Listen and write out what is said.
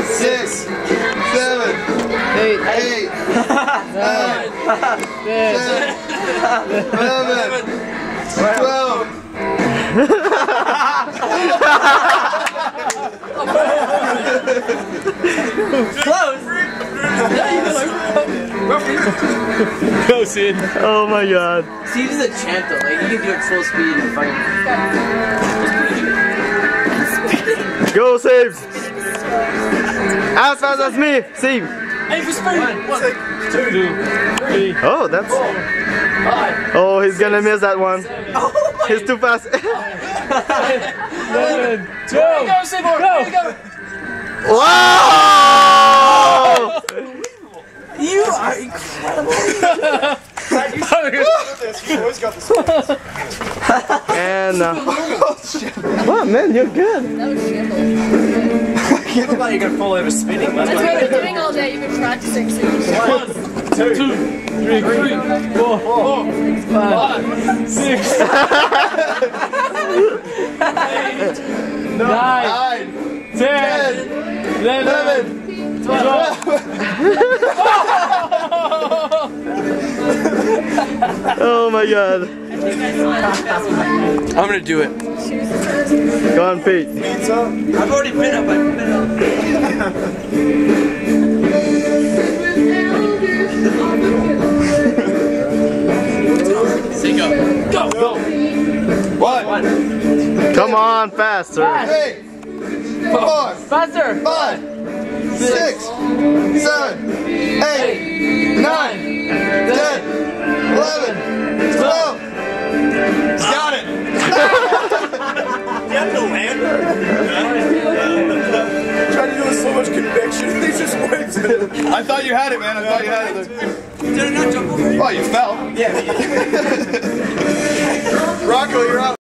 6, 7, 8, 9, 10, 11, 12. Close. Go, Sid. Oh my god. Steve is a champ though. Like he can do it full speed and fight. Go, Steve. As fast as me, Steve. Aim for speed. 1, 2, 3. Oh, that's. Oh, he's gonna miss that one. He's too fast. 11, 12. Go, Seymour. Go. Wow! You are incredible. And what, man? You're good. That was shambles. I thought you could fall over spinning. That's what I've been doing all day. You've been practicing. So 1, 2, 3, 4, 5, 6, 8, 9, 10, 11, 12. Oh my god. I'm gonna do it. Go on, Pete. I've already been up. Go. 1, Come on, faster. 3, 4, Faster. 5, 6, 7, 8, 9, 10, 11, 12. Got it. You have to land. Trying to do it with so much conviction. He just waves it. I thought you had it, man. I thought you had it. Did it not jump over you? Oh, you fell. Yeah. Rocco, you're out.